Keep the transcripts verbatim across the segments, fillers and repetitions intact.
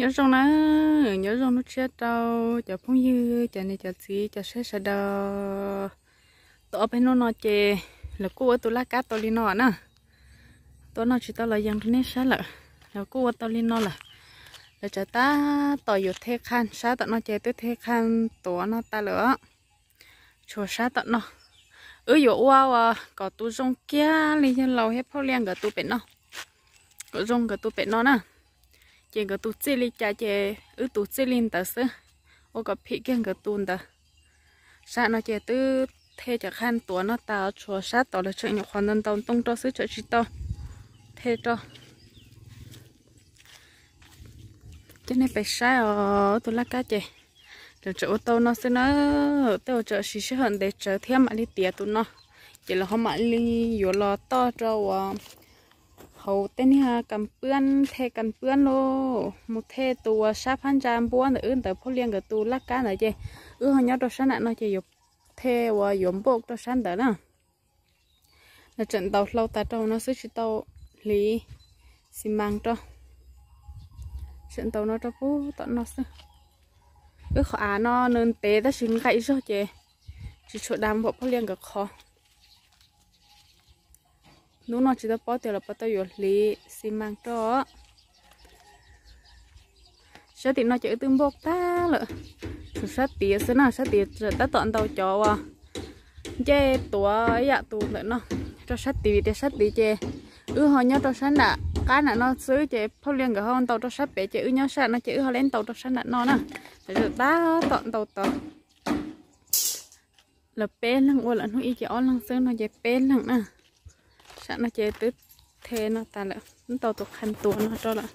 nhớ rong nó nhớ rong nó chết đâu chả phong dư chả này chả gì chả sẽ sẽ đâu tụi bên nó nói chè là cô tụi lá cá tụi li nó nè tụi nó chỉ tao là dân trên sát là là cô tụi li nó là là chả ta tụiอยู่เทคันsát tụi nó chè tớiเทคันtụi nó ta lửa chùa sát tụi nó ừอยู่wow à có tụi rong kia li cho lâu hết phong liên cả tụi bên nó có rong cả tụi bên nó nè chỉ có tụt chỉ li cha chỉ ư tụt chỉ linh ta sơ, ô có phi kiêng cái tụt ta, sao nó chỉ từ thế cho khăn tuổi nó tao chua sát tao là chuyện nhỏ khoan nên tao tung cho sứ cho chị tao, thế cho, cho nên phải sai ở tôi lá cá chị, rồi chỗ tao nó sẽ nó tao chỗ xí xí hơn để trở thêm mà đi tiệt tụi nó, chỉ là không mà đi vừa lo to cho hậu tên ha cầm bướn thê cầm bướn lô một thê tù sa phan jam buôn để ươn tới phô liên cái tù lắc cá này chứ ư họ nhớ đồ sáng nó chỉ dục thê và yếm bột đồ sáng tới nè là trận tàu lâu ta trâu nó sẽ chỉ tàu lý xi măng cho trận tàu nó cho phú tận nó sẽ ư khó nó nên té ta xin gãy rồi chứ chỉ chỗ đam bộ phô liên cái khó lúc nó chỉ có bao tiền là bao tiêu lý xi măng cho sẽ thì nó chỉ tương bột ta lợ sẽ tiệt sẽ nào sẽ tiệt rồi ta tận tàu cho à chê tuổi dạ tù nữa nó cho sát tiệt thì sát tiệt chê ư họ nhớ cho sát nè cái nè nó xứ chê phao liên cả hơn tàu cho sát bé chê ư nhớ sát nó chê ư họ lên tàu cho sát nè nó nè rồi ta tận tàu tàu là bé lăng ôi là nó y chê ó lăng xứ nó chê bé lăng nè sao nó chơi tứ thế nó ta lại nó tàu tục khăn tuột nó cho lại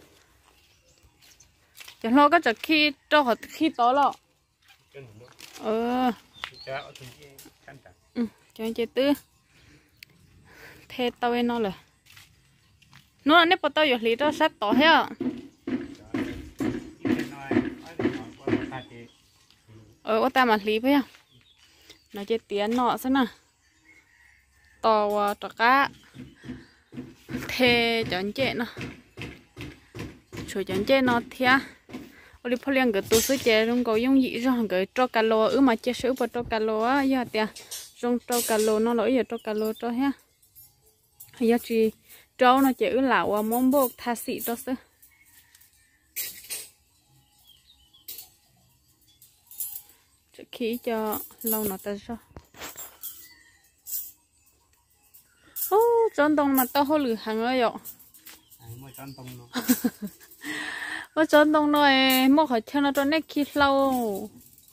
chẳng lo có chả khi cho họ khi to lọ ờ ừ cho anh chơi tứ thế tao ấy nó là nó là nếp tao giờ lý cho sát to hết ờ có ta mà lý phải không nó chơi tiền nọ xem nào to cho cá thề chọn chè nó rồi chọn chè nó thia oli phơi liền cái tu sứ chè trong cầu dung dị rồi cái cho cá lô ứ mà chè sữa vào cho cá lô á giờ tiệt trong cho cá lô nó lỗi giờ cho cá lô cho ha giờ chỉ trâu nó chè ứ lão món bột tha xị cho sứ khí cho lâu nó ta cho ô tròn tông mà tao hơi lử hàng ơi ạ ô tròn tông này mua khỏi theo nó cho nét khi lâu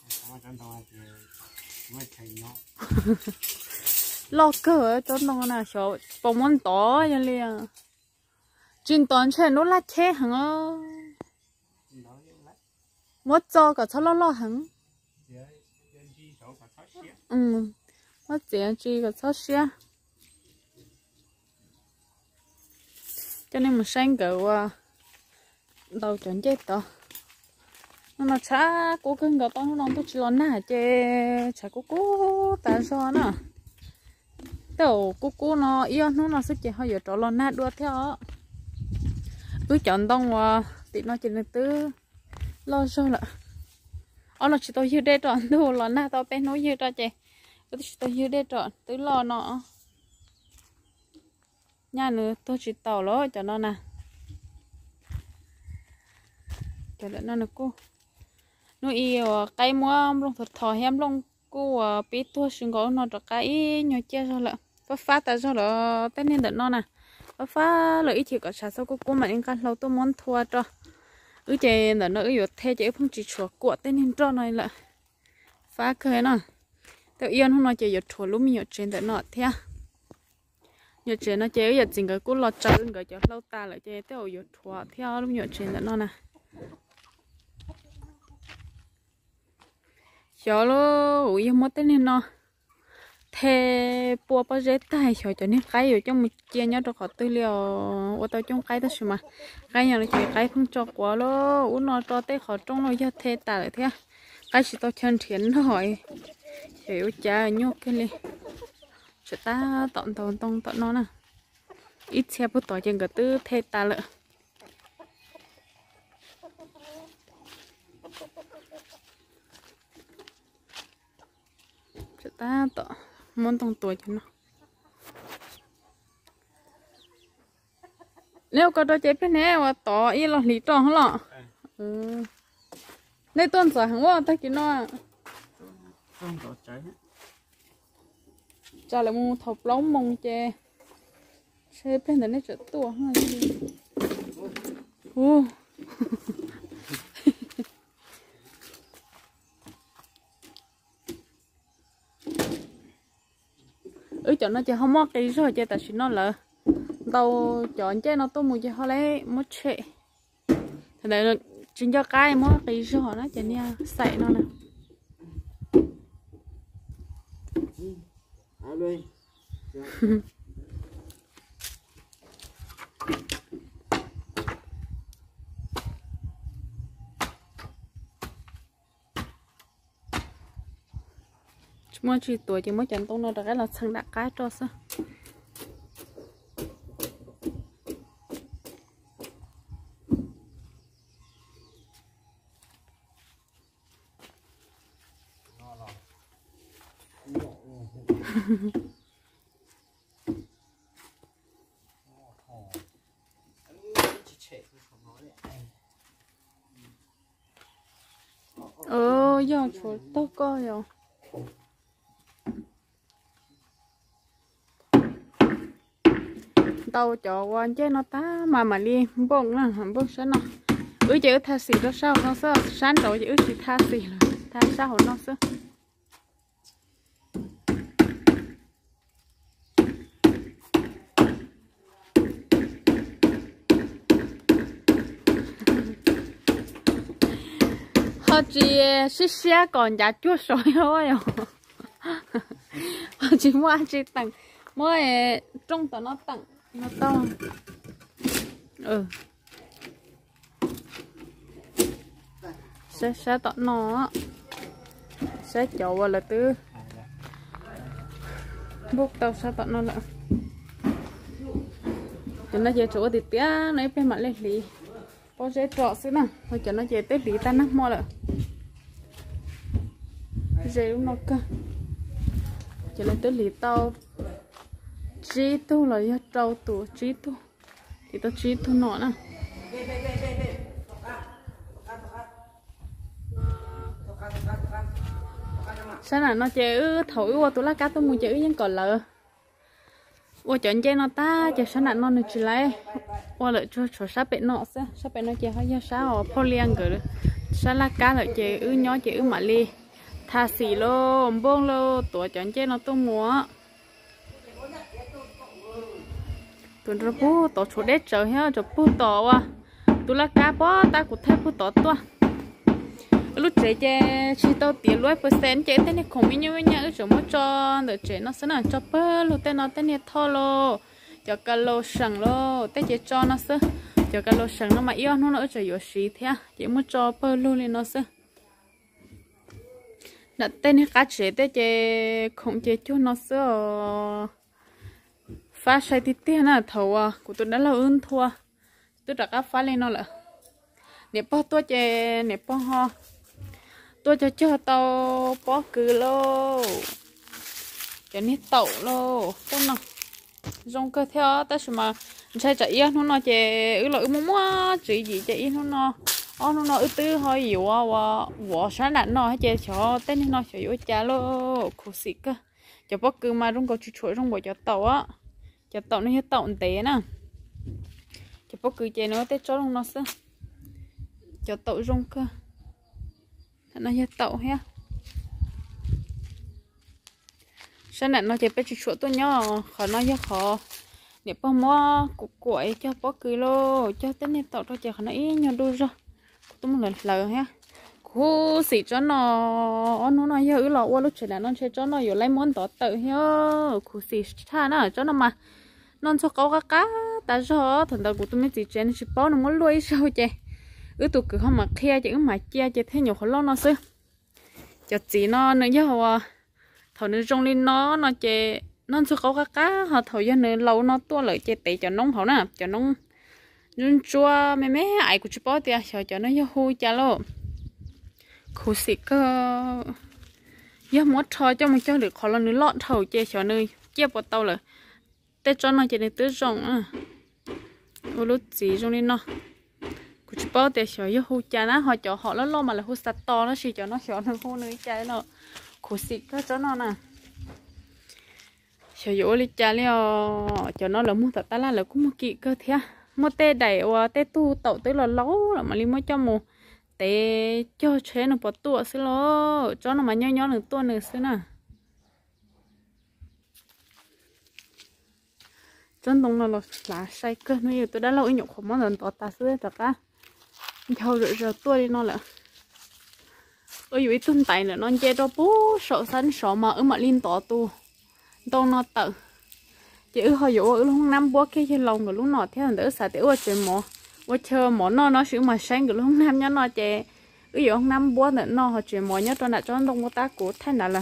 lo cỡ tròn tông này sợ bông món tỏ vậy liền chuyên toán chuyện nó lát chế hàng ơ mất cho cả sao lo lo hàng ừ mất tiền chi cả sao xia cho nên mình sang cậu đầu chuẩn chết to nhưng mà cha cố cưng cậu to nó tôi chỉ lo nè chê cha cố cố tại sao nè tao cố cố nó yêu nó nó sẽ chỉ hơi giờ trò lo nè đua theo cứ chọn tông và thì nó chỉ là tứ lo sao là ở nó chỉ tôi yêu đây trọn đồ lo nè tao bé nói yêu ra chê tôi yêu đây trọn tứ lo nó nhà nữa tôi chỉ tàu đó cho nó nè cho nó nè cô nó yêu cây mua long thật thò hem long cô biết tôi xin có nó cho cái nhỏ che rồi lợ phát phát tại sao là tên nên đợt nó nè phát phát lợi chỉ có sao sao cô cô mà anh căn lâu tôi muốn thua cho ứ chè đợt nó ứ thế chứ không chỉ chuột của tên nên cho này lợ phá cười nè tôi yêu không nói chỉ chuột lúc mình trên đợt nó thế giờ chuyện nó chế giờ chính cái cú lọt trơn cái cho lâu ta lại chế theo giờ thua theo lúc nhỏ chuyện đó nó nè cho lo ui mất tên nên nó thế bùa bao giờ tay cho cho nên cái ở trong một chia nhớ cho họ tư liệu ở tao trong cái đó xem mà cái nhà nó chỉ cái không cho quá lo uống nó cho tới họ trong nó giờ thế ta lại thế cái chỉ tao chân thiện thôi hiểu cha nhóc cái này chúng ta tọn tọn tông tọn nó nè ít xe bút tỏi trên cái tư thế ta lợ ta tọ muốn tông tuổi cho nó nếu có đôi chế bên này và tỏ ý là lý tròn hả lọ ừ đây tuần giờ hàng qua ta kia nó không có cháy cho lại mua thọc lóng mông chè xe bên này nó trở tua ha ô ừ chọn nó chỉ không mất cái rồi chơi tại vì nó là tàu chọn chơi nó tôi mua chơi họ lấy mất chạy thế này chính cho cái mất cái rồi nó chỉ nha sậy nó nè mua chỉ tuổi chỉ mới chọn tông nó được cái là sang đã cái cho sao ờ giờ chuột to coi rồi tàu cho quan chế nó ta mà mà đi bông nè bông sáng nó ứ chữ tha xì đó sao nó sao sáng rồi chữ chỉ tha xì là tha sao nó sao họ chỉ xí xé còn giá chuột sỏi thôi họ chỉ mua chỉ tặng mới trong tao nó tặng nó to ừ sẽ sẽ tao nó sẽ chậu vào là tư bốc tao sẽ tao nó là cho nó về chỗ thì tía nó bên mặt lên lì có dễ trọ xíu nè thôi cho nó về tới lì ta nắp mua lại dễ đúng nó cơ cho nó tới lì tao trí tu là do trâu tủ trí tu thì tao trí tu nọ nè sao là nó chơi thổi qua tụi lá cá tôi mua chơi vẫn còn lợ qua chọn chơi nó ta chơi sao là nó được chỉ lấy qua lại cho cho sắp bị nọ sao sắp bị nó chơi hơi sao ở polyang rồi sao lá cá lại chơi ư nhó chơi ư mà li tha xì lô bông lô tụi chọn chơi nó tôi mua tụi nó bố tổ chỗ đét trời ha chỗ bố tổ à tụi lá cá bó ta cũng thấy bố tổ tua lúc trẻ chơi chỉ tao tiền lúa percent chơi tên này không biết như nhau chỗ mất cho đợt trẻ nó sẽ là cho bơ lúc tên nó tên này thô lô cho cả lô sẵn lô tên chơi cho nó sẽ cho cả lô sẵn nó mà yêu nó nữa chơi yếu xí thế chỉ mất cho bơ luôn lên nó sẽ đặt tên này cá trẻ tên chơi không chơi cho nó sẽ phá sai tí tiền à thầu à của tôi đã là ơn thua tôi đã cá phá lên nó là nếu bao tôi chơi nếu bao ho tôi cho cho tao bó cừ lô cho nên tậu lô tôi nào dùng cơ theo ta xem mà sai chạy yên nó nó chơi ứ lợi mua mua chỉ gì chạy yên nó nó ó nó nó ứ tư hơi nhiều à và vỏ sáng đạn nó hay chơi cho tên nó cho yếu cha lô khổ xịt cơ cho bó cừ mà trong có chuột chuột trong bộ cho tàu á cho tàu nó hết tàu té nè cho bó cừ chơi nó tết cho trong nó xưa cho tàu trong cơ nó hết tàu ha sao này nó chỉ phải chịu chuột tôi nhỏ khó nó rất khó để bao mua củ quậy cho bó cười lô cho tên này tàu cho trẻ khó nó ít nhau đôi rồi tôi một lần lờ ha cú xịt cho nó nó nó giờ lọ qua lúc trẻ nó chơi cho nóอยู่lấy món tỏ tự ha cú xịt cha nó cho nó mà non cho câu cá cá ta cho thằng tao của tôi mới chỉ chơi chỉ bao nó muốn nuôi sao chơi ứ tụi cứ không mà khe chứ mà chia chơi thế nhiều khó lo nó xưa cho chỉ nó nữa chứ họ thầu nữa trong lên nó nó chơi nó cho câu cá cá họ thầu cho nữa lâu nó tua lợi chơi tệ cho nông họ nè cho nông nhưng chua mấy mấy ai cũng chỉ bao tiền cho cho nó cho hui cha lo khu xịt cơ giờ mót thò cho mình cho được khó là nữa lọt thầu chè cho nơi chè bọt tàu là tết cho nó chỉ để tứ rồng à ô lúc gì trong nên nó cũng chỉ bao để cho yêu hú cha nó họ cho họ nó lo mà là hú sắt to nó chỉ cho nó cho nó hú nơi cha nó khổ xịt cái cho nó nè cho yêu đi cha liền cho nó là mua thật ta là là cũng mua kỹ cơ thế mua tê đầy và tê tu tậu tới là lâu là mà đi mua cho mua tê cho chế nó bỏ tua xí lo cho nó mà nhỏ nhỏ nữa tua nữa xí nè chân đông là là say cơ nó nhiều tôi đã lâu nhục không món lần tỏ ta xí thật á thôi rồi rồi tua đi nó là ôi vậy tuân tay là nó chơi cho bố sợ sánh sợ mà ở mà liên tỏ tu đâu nó tự chỉ ở hồi dụ ở lúc năm bố cái chơi lồng rồi lúc nọ thế là đỡ xả tiểu ở chơi mỏ ở chơi mỏ nó nó sử mà sáng rồi lúc năm nhá nó chơi ở dụ năm bố nữa nó họ chơi mỏ nhá cho nó cho nó đông ta của thế nào là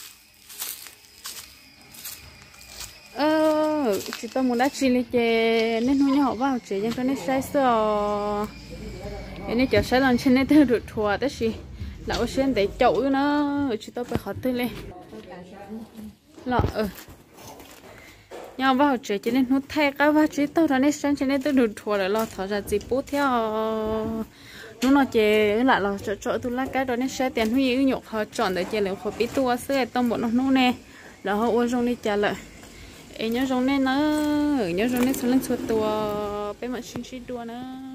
ờ chỉ tôi muốn đã chi lên chơi nên hôm nay họ vào chơi cho nên sai sờ nên chơi sai lần trên nên tôi được thua đấy gì là ở trên để chậu nó chỉ tôi phải hỏi tôi lên lọ ờ nhau vào chơi cho nên nó thay cái vào chỉ tôi là nên sáng cho nên tôi được thua rồi lo thở ra gì bút theo nó nó chơi lại là chỗ chỗ tôi lá cái đó nên sẽ tiền huy nhục họ chọn để chơi lượng khối bí tua xưa tông bọn nó nó nè là họ uống trong đi trả lại em nhớ trong nên nó nhớ trong nên số lần số tua bé mà xin xin đua nữa